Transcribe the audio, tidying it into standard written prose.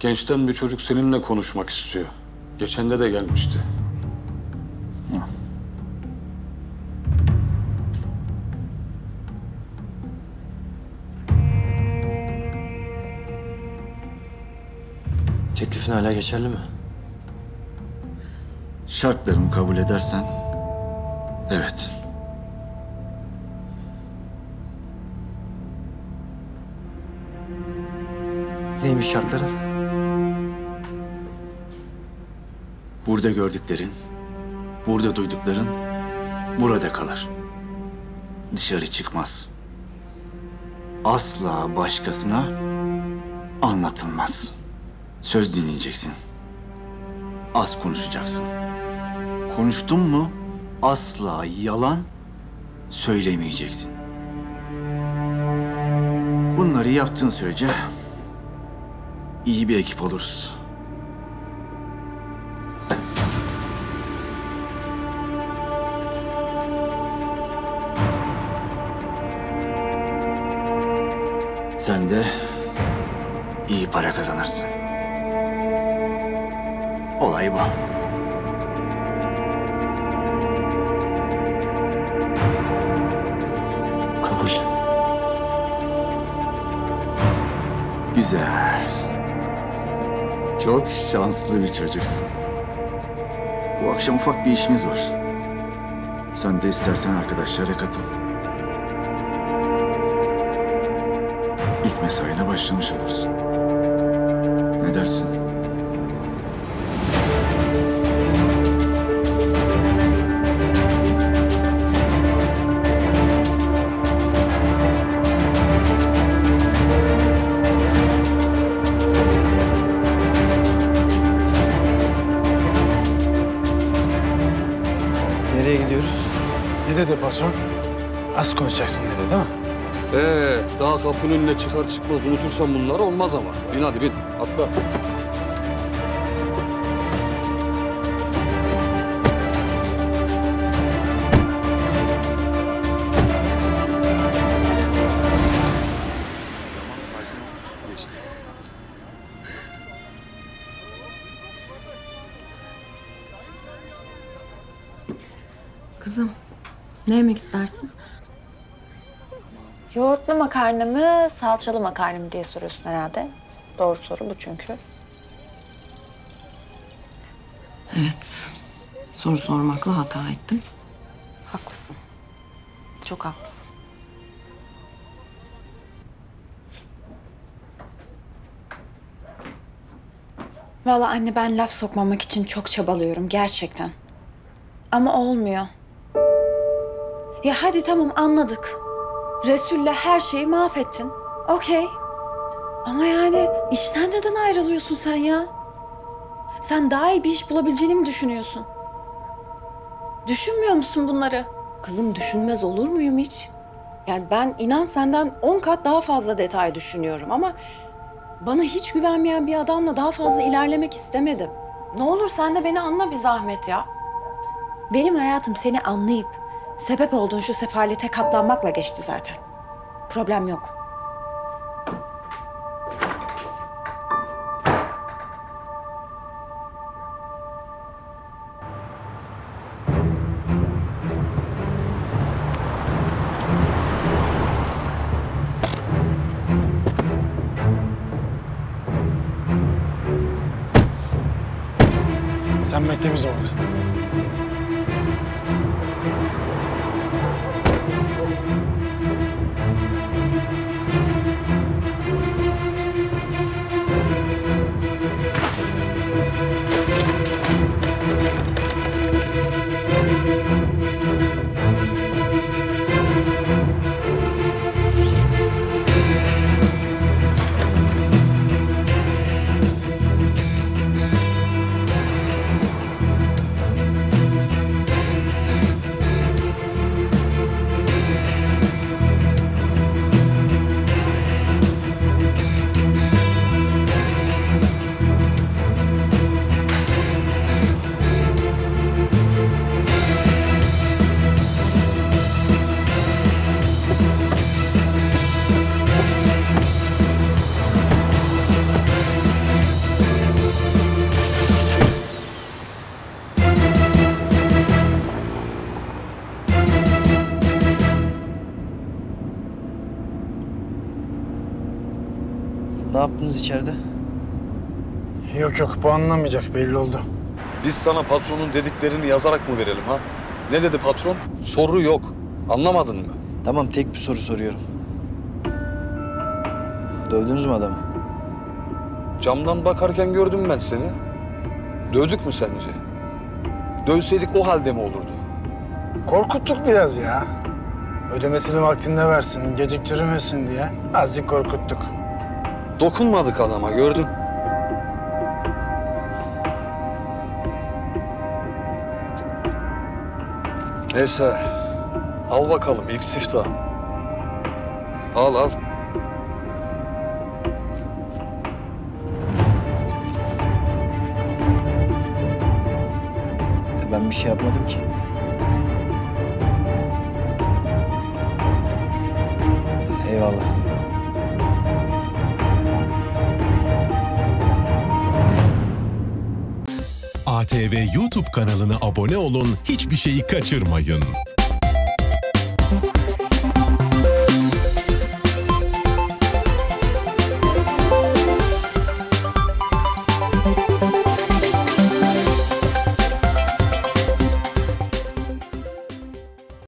Gençten bir çocuk seninle konuşmak istiyor. Geçende de gelmişti. Teklifin hala geçerli mi? Şartlarımı kabul edersen, evet. Neymiş şartların? Burada gördüklerin, burada duydukların burada kalır. Dışarı çıkmaz. Asla başkasına anlatılmaz. Söz dinleyeceksin. Az konuşacaksın. Konuştun mu asla yalan söylemeyeceksin. Bunları yaptığın sürece iyi bir ekip oluruz. Sen de iyi para kazanırsın. Olay bu. Kabul. Güzel. Çok şanslı bir çocuksun. Bu akşam ufak bir işimiz var. Sen de istersen arkadaşlara katıl. İlk mesaine başlamış olursun. Ne dersin? Nereye gidiyoruz? Ne dedi patron? Az konuşacaksın dedi değil mi? Daha kapının önüne çıkar çıkmaz unutursan bunları olmaz ama. Bin hadi bin, atla. Kızım, ne yemek istersin? Yoğurtlu makarna mı, salçalı makarna mı diye soruyorsun herhalde. Doğru soru bu çünkü. Evet, soru sormakla hata ettim. Haklısın. Çok haklısın. Vallahi anne ben laf sokmamak için çok çabalıyorum gerçekten. Ama olmuyor. Ya hadi tamam anladık. Resul'le her şeyi mahvettin. Okey. Ama yani işten neden ayrılıyorsun sen ya? Sen daha iyi bir iş bulabileceğini mi düşünüyorsun? Düşünmüyor musun bunları? Kızım düşünmez olur muyum hiç? Yani ben inan senden 10 kat daha fazla detay düşünüyorum ama bana hiç güvenmeyen bir adamla daha fazla ilerlemek istemedim. Ne olur sen de beni anla bir zahmet ya. Benim hayatım seni anlayıp sebep olduğun şu sefalete katlanmakla geçti zaten. Problem yok. Sen mektebi zorla. yaptınız içeride? Yok yok, bu anlamayacak, belli oldu. Biz sana patronun dediklerini yazarak mı verelim ha? Ne dedi patron? Soru yok. Anlamadın mı? Tamam, tek bir soru soruyorum. Dövdünüz mü adamı? Camdan bakarken gördüm ben seni. Dövdük mü sence? Dövseydik o halde mi olurdu? Korkuttuk biraz ya. Ödemesini vaktinde versin, geciktirmesin diye azıcık korkuttuk. Dokunmadık adama, gördün. Neyse, al bakalım ilk siftah. Al al. Ben bir şey yapmadım ki. Eyvallah. ATV YouTube kanalına abone olun, hiçbir şeyi kaçırmayın.